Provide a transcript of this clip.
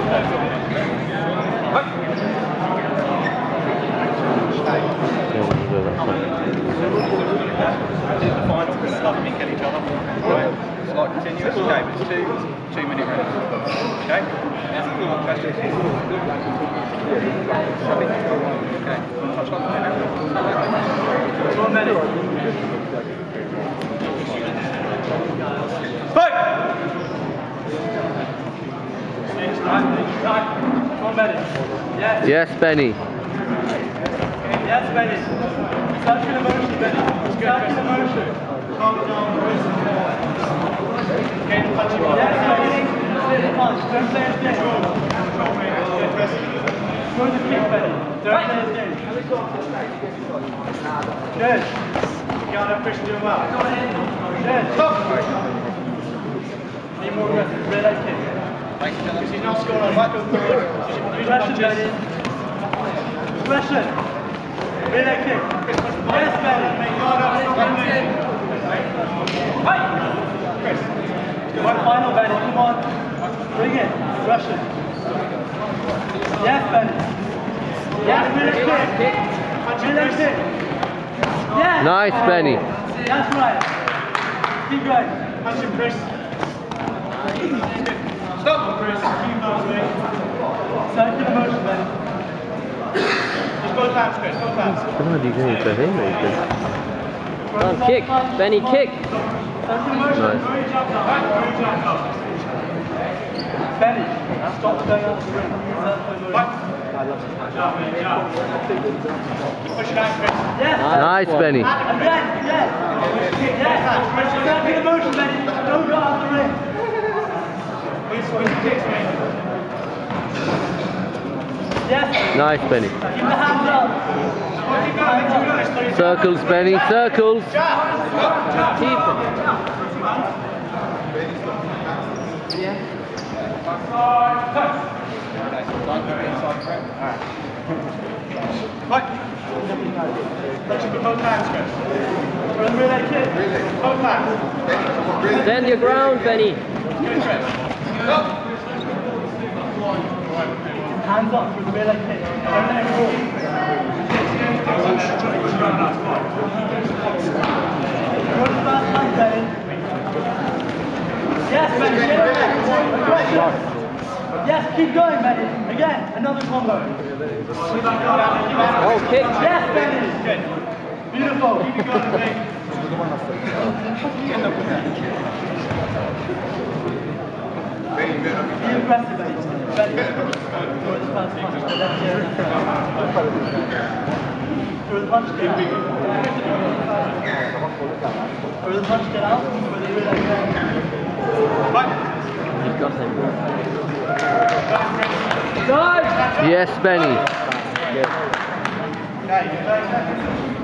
It's like continuous game, it's 2-minute rounds. Okay? Okay. Touch on the minute. 1 minute. Fight! 1 minute. Yes. Yes, Benny. Yes, Benny. Such an emotion, Benny. Such an emotion. Calm down. Okay, punch him. Yes, Benny. Punch. Don't play his game. Throw the kick, Benny. Don't play his game. Good. You got enough push to do well. Good. Stop. Need more aggressive. Red leg kick. Because he's not scoring on back of the third. Aggression, Benny. Aggression. Red leg kick. Yes, Benny. Chris. One final, Benny. Come on. Bring it. Aggression. Yes, Benny. Yes, red leg kick. Red leg kick. Yes. Nice, Benny. That's right. Keep going. Punch him, Chris. Stop, Chris. Keep those legs. Circular motion, Benny. Just both hands, Chris. Both hands. What are you doing for him, Nathan? Kick, Benny, kick. Nice. Benny, stop going out the ring. Push it out, Chris. Yes. Nice, Benny. Again, yes. Yes. Circular motion, Benny. Don't go out the ring. Yes. Nice, Benny. Keep the hands up. Circles, Benny, circles. Keep it. Let's put both hands, Chris. We're in the relay kick. Both hands. Stand your ground, Benny. Good, Chris. Hands up for the relay kick. Don't let it fall. Yes, Benny, get it back. Yes, keep going, Benny. Again, another combo. Oh, kick. Yes, Benny. Good. Beautiful. Keep it going, Benny. Be aggressive, Benny. Benny. Throw the punch. Throw the punch, get out. Throw the punch, get out. Throw the relay, get out. You've got him. Yes, Benny. Okay.